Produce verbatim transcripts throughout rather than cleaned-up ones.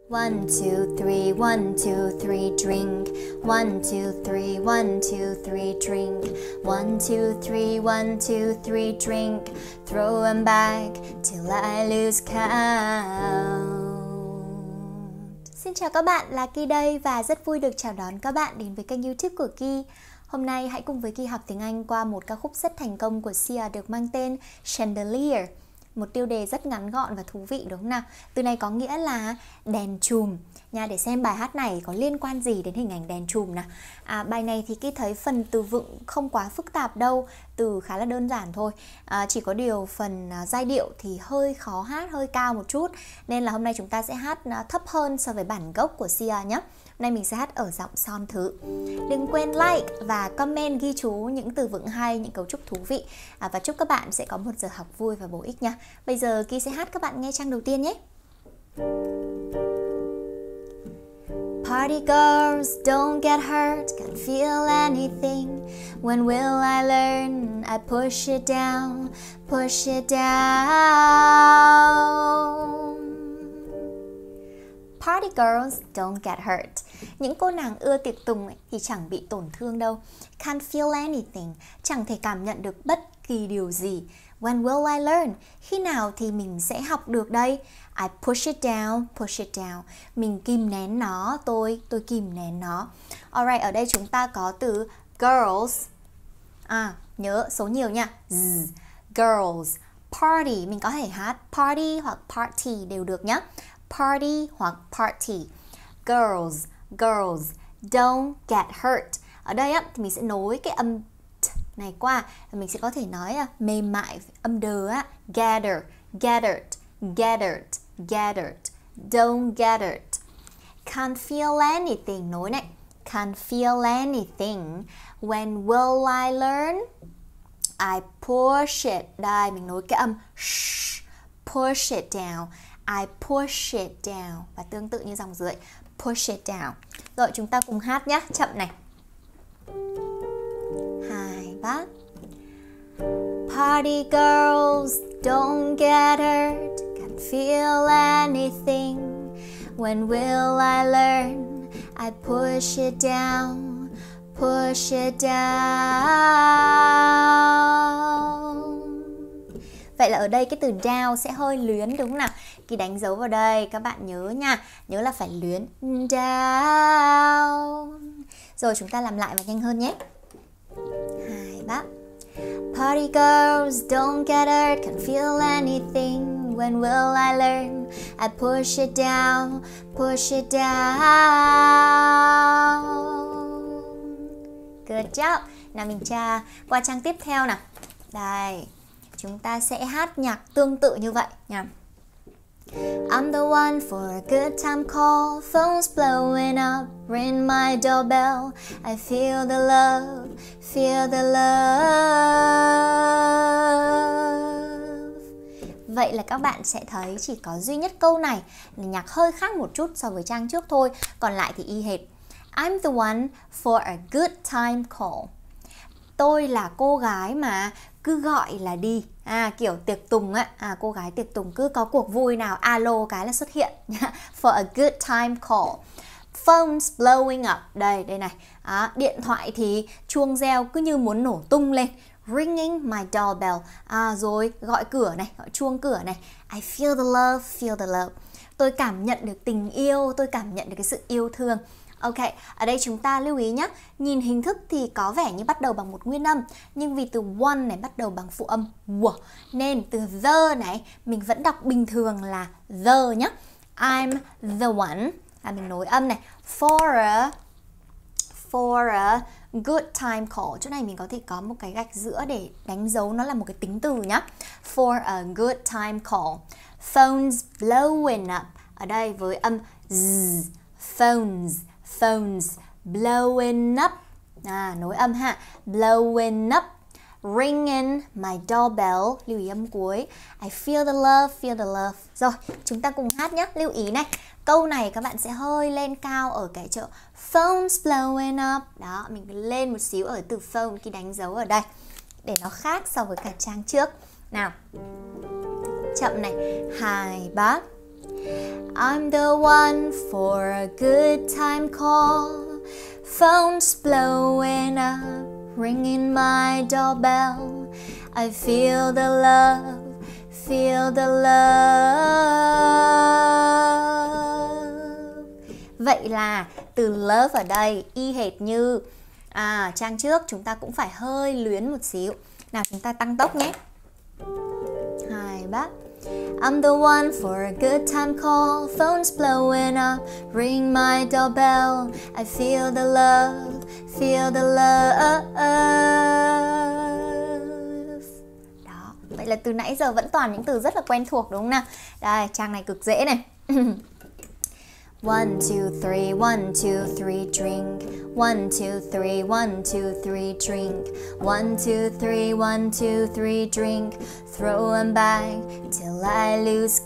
One, two, three, one, two, three, drink. One, two, three, one, two, three, drink. One, two, three, one, two, three, drink. Throw them back till I lose count. Xin chào các bạn, là Ki đây và rất vui được chào đón các bạn đến với kênh YouTube của Ki. Hôm nay hãy cùng với Ki học tiếng Anh qua một ca khúc rất thành công của Sia được mang tên Chandelier. Một tiêu đề rất ngắn gọn và thú vị đúng không nào? Từ này có nghĩa là đèn chùm nha. Để xem bài hát này có liên quan gì đến hình ảnh đèn chùm nào. à, Bài này thì Ki thấy phần từ vựng không quá phức tạp đâu, từ khá là đơn giản thôi. à, Chỉ có điều phần uh, giai điệu thì hơi khó hát, hơi cao một chút. Nên là hôm nay chúng ta sẽ hát uh, thấp hơn so với bản gốc của Sia nhé. Hôm nay mình sẽ hát ở giọng son thứ. Đừng quên like và comment ghi chú những từ vựng hay, những cấu trúc thú vị. à, Và chúc các bạn sẽ có một giờ học vui và bổ ích nha. Bây giờ Ki sẽ hát các bạn nghe trang đầu tiên nhé. Party girls, don't get hurt, can't feel anything. When will I learn? I push it down, push it down. Party girls don't get hurt. Những cô nàng ưa tiệc tùng ấy, thì chẳng bị tổn thương đâu. Can't feel anything, chẳng thể cảm nhận được bất kỳ điều gì. When will I learn? Khi nào thì mình sẽ học được đây? I push it down, push it down. Mình kìm nén nó, tôi, tôi kìm nén nó. Alright, ở đây chúng ta có từ girls. À, nhớ số nhiều nha. Z, girls. Party, mình có thể hát party hoặc party đều được nhé. Party hoặc party. Girls, girls, don't get hurt. Ở đây á, thì mình sẽ nối cái âm t này qua và mình sẽ có thể nói à, mềm mại âm đờ á. Gather, gathered, gathered, gathered. Don't gather. Can't feel anything. Nối này. Can't feel anything. When will I learn? I push it. Đây, mình nối cái âm sh. Push it down. I push it down. Và tương tự như dòng dưới. Push it down. Rồi chúng ta cùng hát nhé. Chậm này. Hai, ba. Party girls, don't get hurt. Can't feel anything. When will I learn? I push it down. Push it down. Vậy là ở đây cái từ down sẽ hơi luyến đúng không nào? Khi đánh dấu vào đây các bạn nhớ nha. Nhớ là phải luyến. Down. Rồi chúng ta làm lại và nhanh hơn nhé. Hai, ba. Party girls, don't get hurt, can't feel anything. When will I learn? I push it down, push it down. Good job. Nào mình tra qua trang tiếp theo nào. Đây. Chúng ta sẽ hát nhạc tương tự như vậy nha. I'm the one for a good time call. Phone's blowing up, ring my doorbell. I feel the love, feel the love. Vậy là các bạn sẽ thấy chỉ có duy nhất câu này là nhạc hơi khác một chút so với trang trước thôi. Còn lại thì y hệt. I'm the one for a good time call. Tôi là cô gái mà cứ gọi là đi. À, kiểu tiệc tùng á, à, cô gái tiệc tùng cứ có cuộc vui nào alo cái là xuất hiện. For a good time call. Phone's blowing up. Đây, đây này. À, điện thoại thì chuông reo cứ như muốn nổ tung lên. Ringing my doorbell. À, rồi gọi cửa này, gọi chuông cửa này. I feel the love, feel the love. Tôi cảm nhận được tình yêu, tôi cảm nhận được cái sự yêu thương. Ok, ở đây chúng ta lưu ý nhé. Nhìn hình thức thì có vẻ như bắt đầu bằng một nguyên âm, nhưng vì từ one này bắt đầu bằng phụ âm w, nên từ the này mình vẫn đọc bình thường là the nhé. I'm the one. À, mình nối âm này. For a For a good time call. Chỗ này mình có thể có một cái gạch giữa để đánh dấu nó là một cái tính từ nhé. For a good time call. Phone's blowing up. Ở đây với âm z. Phones. Phones blowing up. À, nối âm ha. Blowing up. Ringing my doorbell. Lưu ý âm cuối. I feel the love, feel the love. Rồi, chúng ta cùng hát nhé. Lưu ý này. Câu này các bạn sẽ hơi lên cao ở cái chỗ phones blowing up. Đó, mình lên một xíu ở từ phone khi đánh dấu ở đây để nó khác so với cả trang trước. Nào. Chậm này. Hai, ba. I'm the one for a good time call. Phone's blowing up, ringing my doorbell. I feel the love, feel the love. Vậy là từ love ở đây y hệt như à, trang trước chúng ta cũng phải hơi luyến một xíu. Nào chúng ta tăng tốc nhé. Hai, ba. I'm the one for a good time call. Phone's blowing up, ring my doorbell. I feel the love, feel the love. Đó, vậy là từ nãy giờ vẫn toàn những từ rất là quen thuộc đúng không nào? Đây, trang này cực dễ này. One, two, three, one, two, three, drink. One, two, three, one, two, three, drink. One, two, three, one, two, three, drink. Throw them back till I lose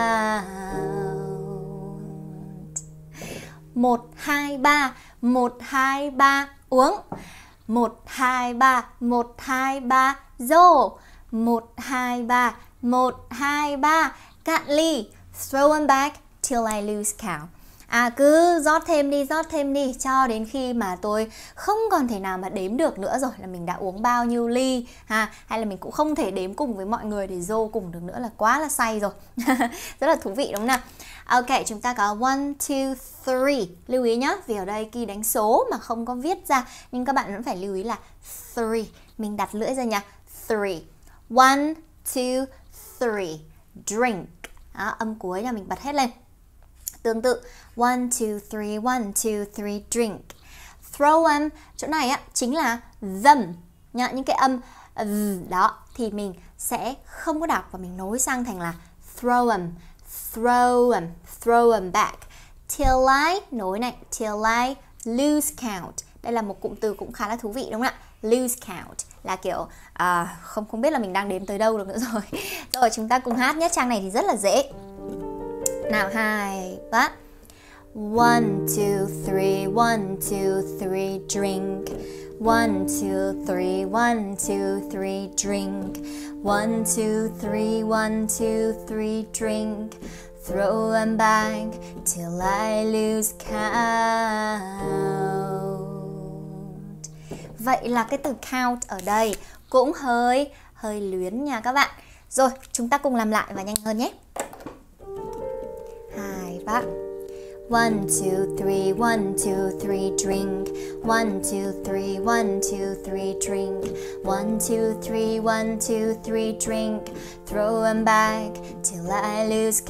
count. Một, hai, ba, một, hai, ba, uống. Một, hai, ba, một, hai, ba, dô. Một, hai, ba, một, hai, ba, cạn ly. Throw them back till I lose count. À cứ rót thêm đi, rót thêm đi cho đến khi mà tôi không còn thể nào mà đếm được nữa rồi, là mình đã uống bao nhiêu ly ha, hay là mình cũng không thể đếm cùng với mọi người để dô cùng được nữa, là quá là say rồi. Rất là thú vị đúng không nào? Ok, chúng ta có one, two, three. Lưu ý nhá, vì ở đây Ki đánh số mà không có viết ra, nhưng các bạn vẫn phải lưu ý là three. Mình đặt lưỡi ra nha. Three. One, two, three. Drink. Đó, âm cuối là mình bật hết lên. Tương tự, one, two, three, one, two, three, drink. Throw them, chỗ này á chính là them nhá, những cái âm uh, đó thì mình sẽ không có đọc và mình nối sang thành là throw them, throw them, throw them back. Till I, nối này, till I lose count. Đây là một cụm từ cũng khá là thú vị đúng không ạ? Lose count là kiểu à, không không biết là mình đang đếm tới đâu được nữa rồi. Rồi chúng ta cùng hát nhé, trang này thì rất là dễ. Nào hai, ba. One, two, three, one, two, three, drink. One, two, three, one, two, three, drink. One, two, three, one, two, three, drink. Throw them back till I lose count. Vậy là cái từ count ở đây cũng hơi hơi luyến nha các bạn. Rồi, chúng ta cùng làm lại và nhanh hơn nhé. Hai, ba. One, two, three, one, two, three, drink. One, two, three, one, two, three, drink. One, two, three, one, two, three, drink. Throw them back till I lose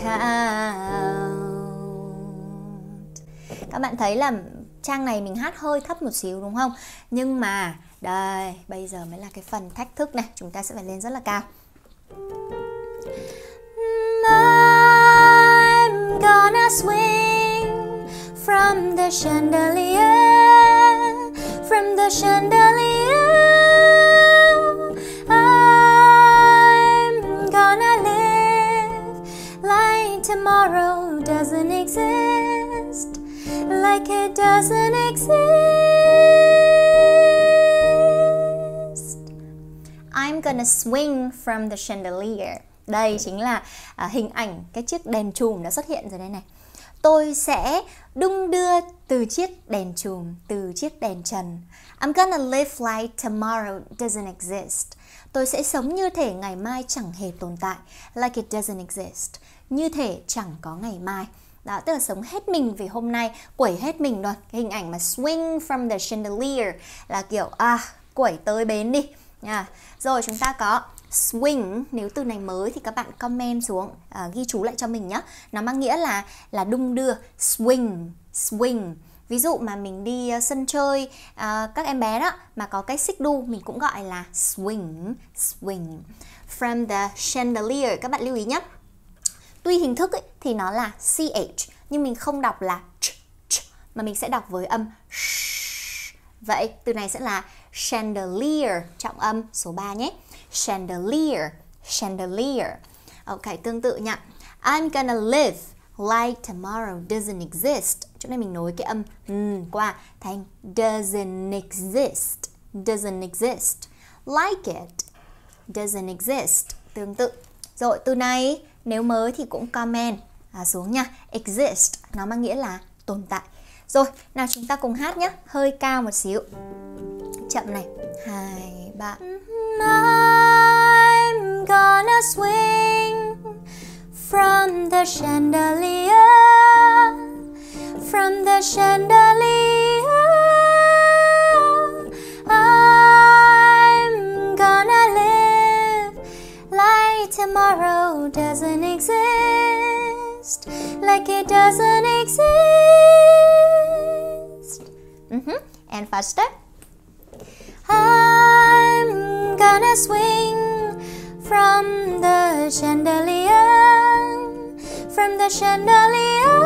count. Các bạn thấy là trang này mình hát hơi thấp một xíu đúng không? Nhưng mà đây, bây giờ mới là cái phần thách thức này. Chúng ta sẽ phải lên rất là cao. I'm gonna swing from the chandelier, from the chandelier. I'm gonna live like tomorrow doesn't exist, like it doesn't exist. I'm gonna swing from the chandelier. Đây chính là à, hình ảnh cái chiếc đèn chùm đã xuất hiện rồi đây này. Tôi sẽ đung đưa từ chiếc đèn chùm, từ chiếc đèn trần. I'm gonna live like tomorrow doesn't exist. Tôi sẽ sống như thể ngày mai chẳng hề tồn tại. Like it doesn't exist. Như thể chẳng có ngày mai. Đó, tức là sống hết mình vì hôm nay, quẩy hết mình rồi. Cái hình ảnh mà swing from the chandelier là kiểu à, quẩy tới bến đi. À, rồi chúng ta có swing, nếu từ này mới thì các bạn comment xuống, à, ghi chú lại cho mình nhé. Nó mang nghĩa là là đung đưa, swing, swing. Ví dụ mà mình đi uh, sân chơi uh, các em bé đó mà có cái xích đu, mình cũng gọi là swing, swing. From the chandelier, các bạn lưu ý nhé. Tuy hình thức ấy, thì nó là ch, nhưng mình không đọc là ch, ch, mà mình sẽ đọc với âm sh. Vậy từ này sẽ là chandelier, trọng âm số ba nhé. Chandelier, chandelier. Ok, tương tự nha. I'm gonna live like tomorrow doesn't exist. Chỗ này mình nối cái âm mm qua thành doesn't exist, doesn't exist. Like it, doesn't exist. Tương tự. Rồi, từ này nếu mới thì cũng comment. à, xuống nha. Exist nó mang nghĩa là tồn tại. Rồi, nào chúng ta cùng hát nhé. Hơi cao một xíu. Chậm này. Hai, ba. I'm gonna swing from the chandelier, from the chandelier. I'm gonna live like tomorrow doesn't exist, like it doesn't exist. Mm-hmm. And faster. I'm gonna swing from the chandelier, from the chandelier.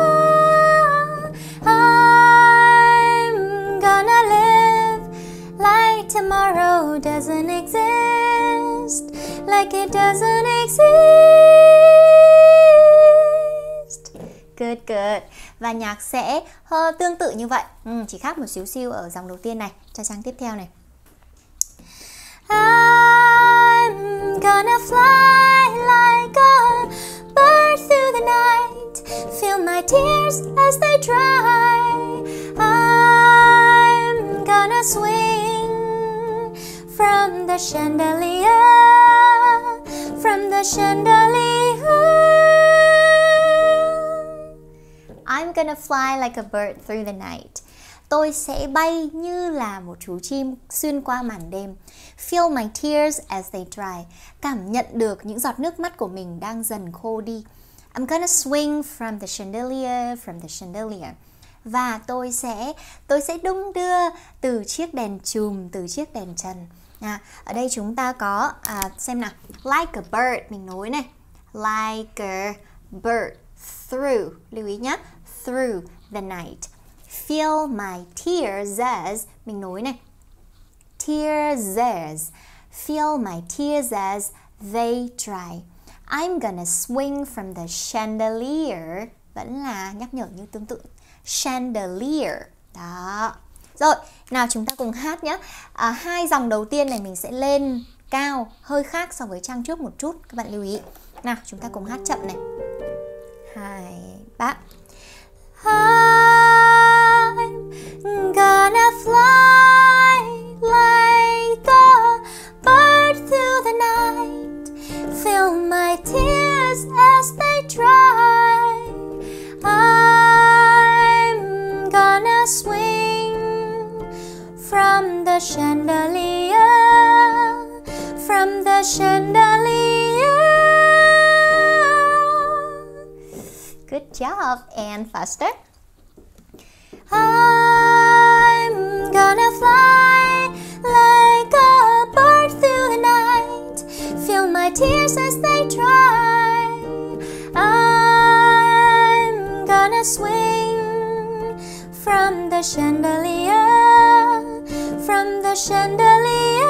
I'm gonna live like tomorrow doesn't exist, like it doesn't exist. Good, good. Và nhạc sẽ hơi tương tự như vậy, ừ, chỉ khác một xíu xíu ở dòng đầu tiên này. Cho trang tiếp theo này. I'm gonna fly like a bird through the night, feel my tears as they dry. I'm gonna swing from the chandelier, from the chandelier. I'm gonna fly like a bird through the night. Tôi sẽ bay như là một chú chim xuyên qua màn đêm. Feel my tears as they dry. Cảm nhận được những giọt nước mắt của mình đang dần khô đi. I'm gonna swing from the chandelier, from the chandelier. Và tôi sẽ tôi sẽ đung đưa từ chiếc đèn chùm, từ chiếc đèn trần. À, ở đây chúng ta có à, xem nào. Like a bird, mình nối này. Like a bird, through, lưu ý nhé. Through the night. Feel my tears as, mình nối này. Tears as. Feel my tears as they dry. I'm gonna swing from the chandelier. Vẫn là nhắc nhở như tương tự. Chandelier. Đó. Rồi, nào chúng ta cùng hát nhé. À, hai dòng đầu tiên này mình sẽ lên cao, hơi khác so với trang trước một chút. Các bạn lưu ý. Nào, chúng ta cùng hát chậm này. Hai, ba. I'm gonna fly like a bird through the night, feel my tears as they dry. I'm gonna swing from the chandelier, from the chandelier. Good job, and faster. I'm gonna fly like a bird through the night, feel my tears as they dry. I'm gonna swing from the chandelier, from the chandelier.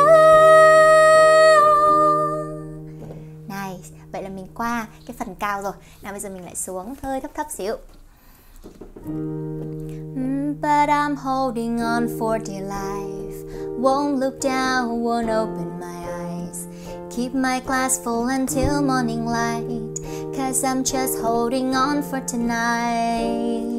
Nice. Vậy là mình qua cái phần cao rồi. Nào bây giờ mình lại xuống hơi thấp thấp xíu. But I'm holding on for dear life, won't look down, won't open my eyes, keep my glass full until morning light, cause I'm just holding on for tonight.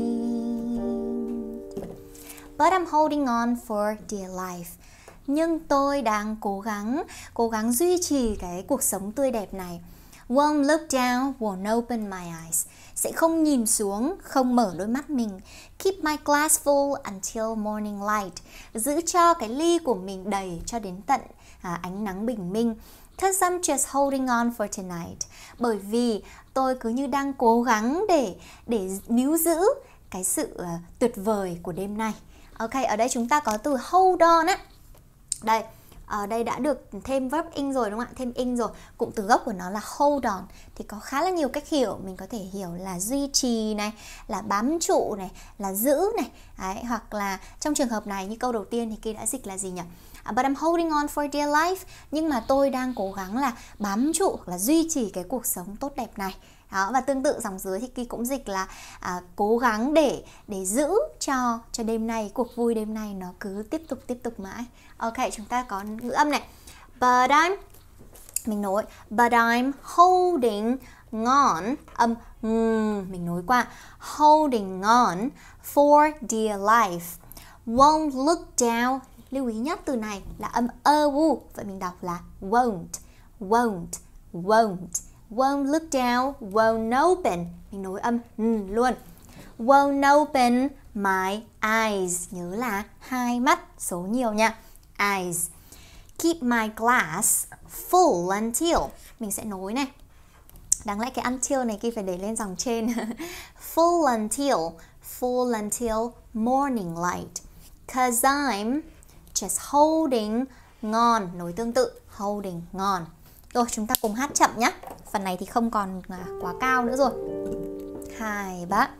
But I'm holding on for dear life. Nhưng tôi đang cố gắng, cố gắng duy trì cái cuộc sống tươi đẹp này. Won't look down, won't open my eyes. Sẽ không nhìn xuống, không mở đôi mắt mình. Keep my glass full until morning light. Giữ cho cái ly của mình đầy cho đến tận à, ánh nắng bình minh. Cause I'm just holding on for tonight. Bởi vì tôi cứ như đang cố gắng để để níu giữ cái sự uh, tuyệt vời của đêm nay. Ok, ở đây chúng ta có từ hold on á. Đây, ở đây đã được thêm verb ing rồi đúng không ạ? Thêm ing rồi. Cụm từ gốc của nó là hold on. Thì có khá là nhiều cách hiểu. Mình có thể hiểu là duy trì này, là bám trụ này, là giữ này. Đấy, hoặc là trong trường hợp này như câu đầu tiên thì kia đã dịch là gì nhỉ? Uh, but I'm holding on for dear life. Nhưng mà tôi đang cố gắng là bám trụ, là duy trì cái cuộc sống tốt đẹp này. Đó, và tương tự dòng dưới thì Kỳ cũng dịch là à, cố gắng để để giữ cho cho đêm nay, cuộc vui đêm nay nó cứ tiếp tục tiếp tục mãi. Ok, chúng ta có ngữ âm này. But I'm, mình nói, but I'm holding on, âm ng, mình nối qua. Holding on for dear life. Won't look down. Lưu ý nhất từ này là âm ơ u. Vậy mình đọc là won't, won't, won't. Won't look down, won't open. Mình nối âm n luôn. Won't open my eyes. Nhớ là hai mắt, số nhiều nha. Eyes. Keep my glass full until. Mình sẽ nối này. Đáng lẽ cái until này kia phải để lên dòng trên. Full until, full until morning light. Cause I'm just holding on. Nối tương tự, holding on. Rồi chúng ta cùng hát chậm nhé. Phần này thì không còn quá cao nữa rồi. Hai, ba.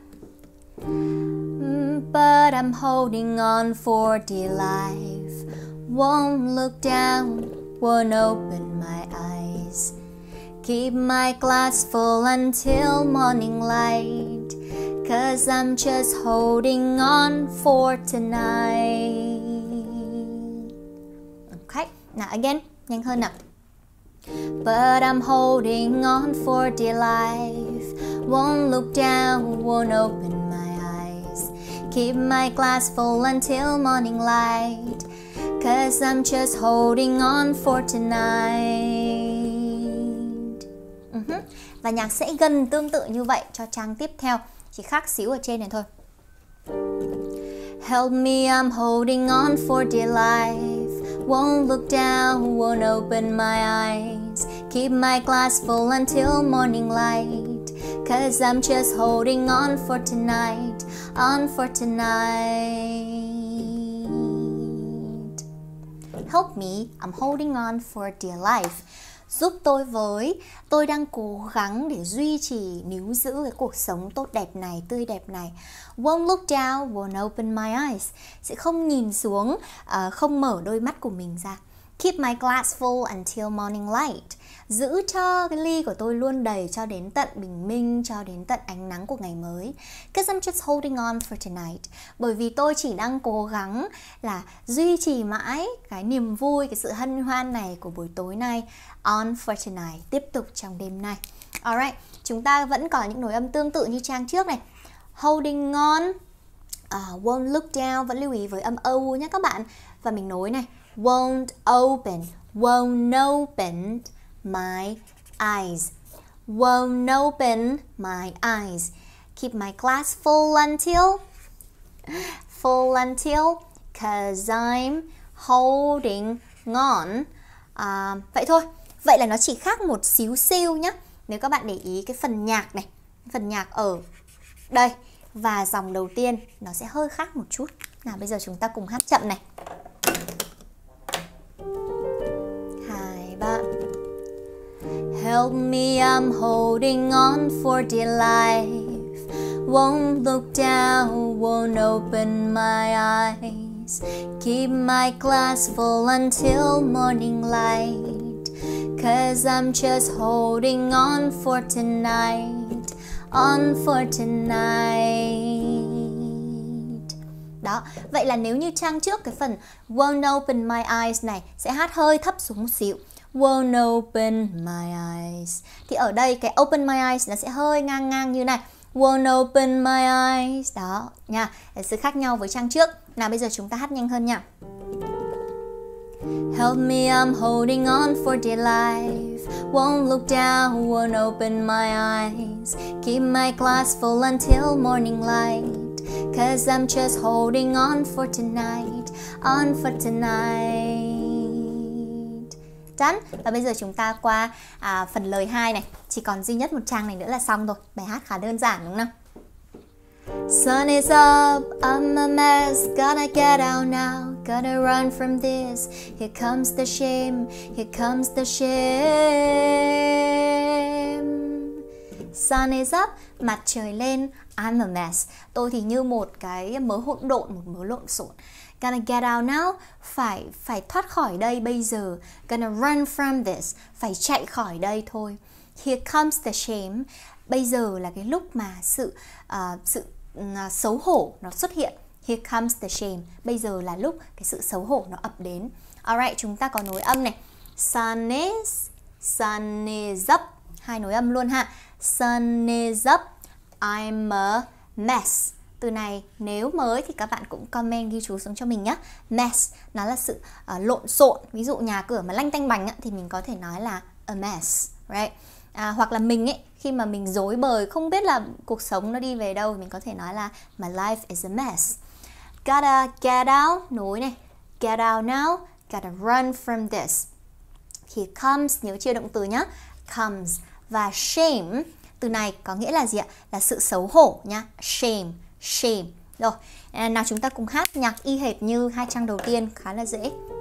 But I'm holding on for dear life. Won't look down, won't open my eyes. Keep my glass full until morning light. Cause I'm just holding on for tonight. Okay, now again, nhanh hơn nào. But I'm holding on for dear life. Won't look down, won't open my eyes. Keep my glass full until morning light. Cause I'm just holding on for tonight. uh-huh. Và nhạc sẽ gần tương tự như vậy cho trang tiếp theo, chỉ khác xíu ở trên này thôi. Help me, I'm holding on for dear life. Won't look down, won't open my eyes. Keep my glass full until morning light. Cause I'm just holding on for tonight, on for tonight. Help me, I'm holding on for dear life. Giúp tôi với, tôi đang cố gắng để duy trì, níu giữ cái cuộc sống tốt đẹp này, tươi đẹp này. Won't look down, won't open my eyes. Sẽ không nhìn xuống, uh, không mở đôi mắt của mình ra. Keep my glass full until morning light. Giữ cho cái ly của tôi luôn đầy cho đến tận bình minh, cho đến tận ánh nắng của ngày mới. Cause I'm just holding on for tonight. Bởi vì tôi chỉ đang cố gắng là duy trì mãi cái niềm vui, cái sự hân hoan này của buổi tối nay. On for tonight. Tiếp tục trong đêm nay. Alright, chúng ta vẫn có những nối âm tương tự như trang trước này. Holding on, uh, won't look down. Vẫn lưu ý với âm o nhé các bạn. Và mình nối này. Won't open, won't open my eyes. Won't open my eyes. Keep my glass full until, full until, cause I'm holding on. À, vậy thôi. Vậy là nó chỉ khác một xíu xiu nhé. Nếu các bạn để ý cái phần nhạc này, phần nhạc ở đây và dòng đầu tiên nó sẽ hơi khác một chút. Nào bây giờ chúng ta cùng hát chậm này. Hai, ba. Help me, I'm holding on for dear life. Won't look down, won't open my eyes. Keep my glass full until morning light. Cause I'm just holding on for tonight, on for tonight. Đó, vậy là nếu như trang trước cái phần won't open my eyes này sẽ hát hơi thấp xuống một xíu. Won't open my eyes. Thì ở đây cái open my eyes nó sẽ hơi ngang ngang như này. Won't open my eyes. Đó nha, là sự khác nhau với trang trước. Nào bây giờ chúng ta hát nhanh hơn nha. Help me, I'm holding on for dear life. Won't look down, won't open my eyes. Keep my glass full until morning light. Cause I'm just holding on for tonight, on for tonight. Done. Và bây giờ chúng ta qua à, phần lời hai này. Chỉ còn duy nhất một trang này nữa là xong rồi. Bài hát khá đơn giản đúng không nào? Sun is up, I'm a mess, gotta get out now, gotta run from this, here comes the shame, here comes the shame. Sun is up, mặt trời lên, I'm a mess, tôi thì như một cái mớ hỗn độn, một mớ lộn xộn. Gotta get out now, phải phải thoát khỏi đây bây giờ. Gonna run from this, phải chạy khỏi đây thôi. Here comes the shame, bây giờ là cái lúc mà sự uh, sự uh, xấu hổ nó xuất hiện. Here comes the shame, bây giờ là lúc cái sự xấu hổ nó ập đến. Alright, chúng ta có nối âm này. Sun is, sun is up, hai nối âm luôn ha. Sun is up. I'm a mess. Từ này nếu mới thì các bạn cũng comment ghi chú xuống cho mình nhé. Mess, nó là sự uh, lộn xộn. Ví dụ nhà cửa mà lanh tanh bành á, thì mình có thể nói là a mess, right? À, hoặc là mình ấy, khi mà mình rối bời, không biết là cuộc sống nó đi về đâu, mình có thể nói là my life is a mess. Gotta get out, nối này. Get out now, gotta run from this. Here comes, nhớ chia động từ nhá. Comes. Và shame, từ này có nghĩa là gì ạ? Là sự xấu hổ nhá. Shame, shame. Rồi, nào chúng ta cùng hát nhạc y hệt như hai trang đầu tiên, khá là dễ.